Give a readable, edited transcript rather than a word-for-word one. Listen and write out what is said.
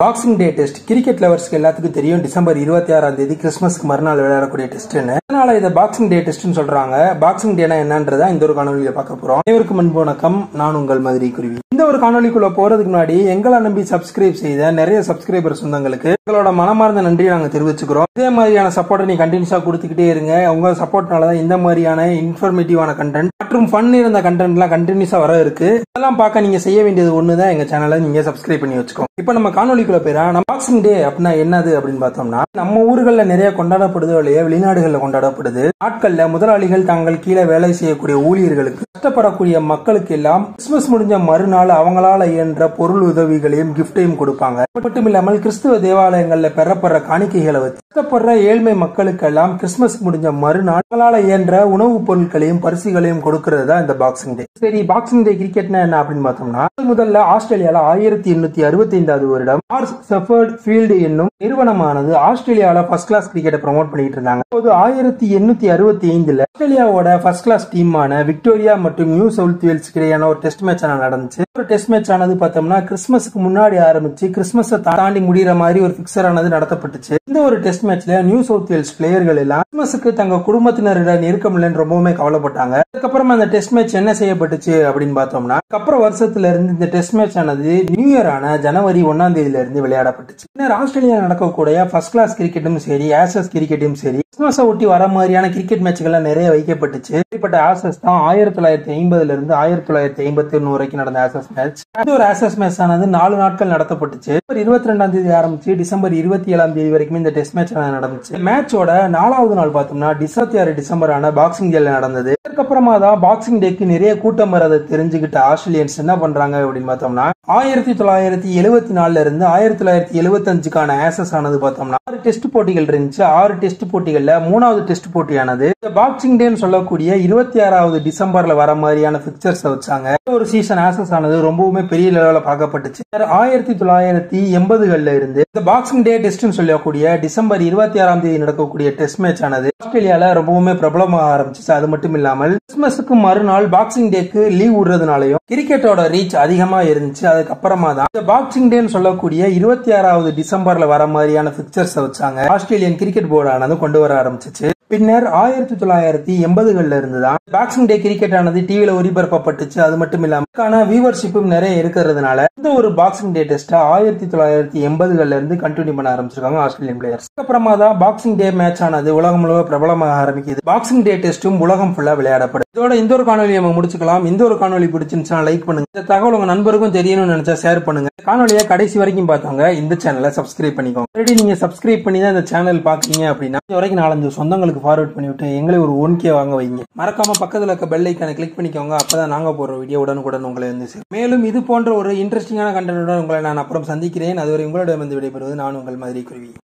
Boxing day test cricket லவர்ஸ்க்கு எல்லாத்துக்கும் தெரியும். டிசம்பர் 26ஆம் தேதி கிறிஸ்துமஸ்க்கு மறுநாள் விளையாடக்கூடிய டெஸ்ட்னு. அதனால இதை பாக்ஸிங் டே டெஸ்ட்னு சொல்றாங்க. பாக்ஸிங் டேனா என்னன்றதா இந்த ஒரு காணொலியில பார்க்க போறோம். அனைவருக்கும் அன்பு வணக்கம். நான் உங்கள் மதுரை குருவி. இந்த ஒரு காணொலிக்குள்ள போறதுக்கு முன்னாடி எங்களை நம்பி சப்ஸ்கிரைப் செய்த நிறைய சப்ஸ்கிரைபர் சொந்தங்களுக்கு எங்களோட மனமார்ந்த நன்றியை நாங்க தெரிவிச்சுக்கிறோம். இதே மாதிரியான சப்போர்ட்டை நீ கண்டினியூஸா கொடுத்துக்கிட்டே இருங்க. உங்க சப்போர்ட்னாலதான் இந்த மாதிரியான இன்ஃபர்மேட்டிவான கண்டென்ட் மற்றும் ஃபன் இருந்த கண்டென்ட் எல்லாம் கண்டினியூஸா வர இருக்கு. இதெல்லாம் பார்க்க நீங்க செய்ய வேண்டியது ஒண்ணுதான், எங்க சேனலை நீங்க சப்ஸ்கிரைப் பண்ணி வச்சுக்கோங்க. இப்ப நம்ம காணொலிக்குள்ள பேரா நம்ம பாக்ஸிங் டே அப்படின்னா என்னது அப்படின்னு பார்த்தோம்னா, நம்ம ஊர்கள்ல நிறைய கொண்டாடப்படுதோ இல்லையா வெளிநாடுகள்ல கொண்டாடப்படுது. நாட்கள்ல முதலாளிகள் தங்கள் கீழே வேலை செய்யக்கூடிய ஊழியர்களுக்கு, கஷ்டப்படக்கூடிய மக்களுக்கு எல்லாம் கிறிஸ்துமஸ் முடிஞ்ச மறுநாள் அவங்களால இயன்ற பொருள் உதவிகளையும் கிஃப்டையும் கொடுப்பாங்க. மட்டும் இல்லாமல் கிறிஸ்துவ தேவாலயங்கள்ல பெறப்படுற காணிக்கைகளை வச்சு கஷ்டப்படுற ஏழ்மை மக்களுக்கு எல்லாம் கிறிஸ்துமஸ் முடிஞ்ச மறுநாள் அவங்களால இயன்ற உணவுப் பொருட்களையும் பரிசுகளையும் கொடுக்கிறது தான் இந்த பாக்ஸிங் டே. சரி, பாக்ஸிங் டே கிரிக்கெட்னா என்ன அப்படின்னு பார்த்தோம்னா, முதல்ல ஆஸ்திரேலியால 1865 வருடம் செஃபர்ட் ஃபீல்டு என்னும் நிறுவனமானது ஆஸ்திரேலியாவில ஃபர்ஸ்ட் கிளாஸ் கிரிக்கெட்டை ப்ரோமோட் பண்ணிட்டு இருந்தாங்க. 1865 ஆஸ்திரேலியாவோட ஃபர்ஸ்ட் கிளாஸ் டீமான விக்டோரியா மற்றும் நியூ சவுத் வேல்ஸ் இடையான ஒரு டெஸ்ட் மேட்ச் நடந்துச்சு. ஒரு டெஸ்ட் மேட்ச் ஆனது பார்த்தோம்னா கிறிஸ்துமஸ்க்கு முன்னாடி ஆரம்பிச்சு கிறிஸ்துமஸ் தாண்டி முடிகிற மாதிரி ஒரு பிக்சர் ஆனது நடத்தப்பட்டுச்சு. இந்த ஒரு டெஸ்ட் மேட்ச்ல நியூ சவுத் வேல்ஸ் பிளேயர்கள் எல்லாம் கிறிஸ்துமஸ்க்கு தங்க குடும்பத்தினரிடம் நெருக்கம் இல்லைன்னு ரொம்பவுமே கவலைப்பட்டாங்க. அதுக்கப்புறமா அந்த டெஸ்ட் மேட்ச் என்ன செய்யப்பட்டுச்சு அப்படின்னு பார்த்தோம்னா, அதுக்கப்புறம் வருஷத்துல இருந்து இந்த டெஸ்ட் மேட்ச் ஆனது நியூ இயர் ஆன ஜனவரி 1ஆம் தேதியில இருந்து விளையாடப்பட்டுச்சு. பின்னர் ஆஸ்திரேலியா நடக்கக்கூடிய ஃபர்ஸ்ட் கிளாஸ் கிரிக்கெட்டும் சரி, ஆஷஸ் கிரிக்கெட்டும் சரி, கிறிஸ்துமஸை ஒட்டி வர மாதிரியான கிரிக்கெட் மேட்ச்கள் நிறைய வைக்கப்பட்டுச்சு. இப்படிப்பட்ட ஆஷஸ் தான் 1950 இருந்து 1951 வரைக்கும் நடந்த ஆஷஸ் மேட்ச். இந்த ஒரு ஆஷஸ் மேட்ச் ஆனது 4 நாட்கள் நடத்தப்பட்டுச்சு. 22ஆம் தேதி ஆரம்பிச்சு டிசம்பர் 27ஆம் தேதி வரைக்கும் இந்த டெஸ்ட் மேட்ச் நடந்துச்சு. மேட்சோட 4வது நாள் பார்த்தோம்னா 26 டிசம்பர் ஆன பாக்ஸிங் டேல நடந்தது. அதுக்கப்புறமா தான் பாக்ஸிங் டேக்கு நிறைய கூட்டம் வரதை தெரிஞ்சுக்கிட்ட ஆஸ்திரேலியன்ஸ் என்ன பண்றாங்க அப்படின்னு பார்த்தோம்னா, 1974 இருந்து 1975க்கான ஆஷஸ் ஆனது பார்த்தோம்னா 6 டெஸ்ட் போட்டிகள் இருந்துச்சு. 6 டெஸ்ட் போட்டிகள்ல 3வது டெஸ்ட் போட்டியானது இந்த பாக்ஸிங் டேன்னு சொல்லக்கூடிய 26வது டிசம்பர்ல வர மாதிரியான பிக்சர்ஸ் வச்சாங்க. ஒரு சீசன் ஆஷஸ் ஆனது ரொம்பவுமே பெரிய லெவலில் பார்க்கப்பட்டுச்சு. 1980கள்ல இருந்து இந்த பாக்ஸிங் டே டெஸ்ட்னு சொல்லக்கூடிய டிசம்பர் 26ஆம் தேதி நடக்கக்கூடிய டெஸ்ட் மேட்ச் ஆனது ஆஸ்திரேலியால ரொம்பவுமே பிரபலமாக ஆரம்பிச்சு. அது மட்டும் இல்லாமல் கிறிஸ்துமஸுக்கு மறுநாள் பாக்ஸிங் டேக்கு லீவ் விடுறதுனாலையும் கிரிக்கெட்டோட ரீச் அதிகமா இருந்துச்சு. அதுக்கப்புறமா தான் இந்த பாக்ஸிங் டேன்னு சொல்லக்கூடிய 26வது டிசம்பர்ல வர மாதிரியான பிக்சர்ஸ் வச்சாங்க. ஆஸ்திரேலியன் கிரிக்கெட் போர்டு ஆனது கொண்டு வர ஆரம்பிச்சிச்சு. பின்னர் 1980கள்ல இருந்துதான் பாக்ஸிங் டே கிரிக்கெட் ஆனது டிவில ஒளிபரப்பப்பட்டுச்சு. அது மட்டும் இல்லாம வியூவர்ஷிப்பும் நிறைய இருக்கிறதுனால இந்த ஒரு பாக்ஸிங் டே டெஸ்ட் 1980கள்ல இருந்து கண்டினியூ பண்ண ஆரம்பிச்சிருக்காங்க ஆஸ்திரேலியன் பிளேயர்ஸ். அப்புறமா தான் பாக்ஸிங் டே மேட்ச் ஆனது உலகம் முழுவதும் பிரபலமாக ஆரம்பிக்குது. பாக்ஸிங் டே டெஸ்டும் உலகம் ஃபுல்லா விளையாடப்படும். இதோட இந்த ஒரு காணொலி நம்ம முடிச்சுக்கலாம். இந்த ஒரு காணொலி பிடிச்சிருந்துச்சுன்னா லைக் பண்ணுங்க. இந்த தகவல் உங்க நண்பருக்கும் தெரியணும்னு நினைச்சா ஷேர் பண்ணுங்க. காணொலியை கடைசி வரைக்கும் பார்த்தாங்க இந்த சேனலை சப்ஸ்கிரைப் பண்ணிக்கோங்க. ஆல்ரெடி நீங்க சப்ஸ்கிரைப் பண்ணி தான் இந்த சேனல் பாக்குறீங்க அப்படின்னா இது வரைக்கும் 4-5 சொந்தங்களுக்கு ஃபார்வர்ட் பண்ணிவிட்டு எங்களை ஒரு 1K வாங்க வைங்க. மறக்காம பக்கத்துல இருக்க பெல் ஐக்கானை கிளிக் பண்ணிக்கோங்க. அப்பதான் நாங்க போற வீடியோ உடனுக்குடன் உங்களை வந்து சேரும். மேலும் இது போன்ற ஒரு இன்ட்ரெஸ்டிங்கான கண்டென்ட்டுடன் உங்களை நான் அப்புறம் சந்திக்கிறேன். அதுவரை உங்களிடம் வந்து விடைபெறுவது நான் உங்கள் மதுரை குருவி.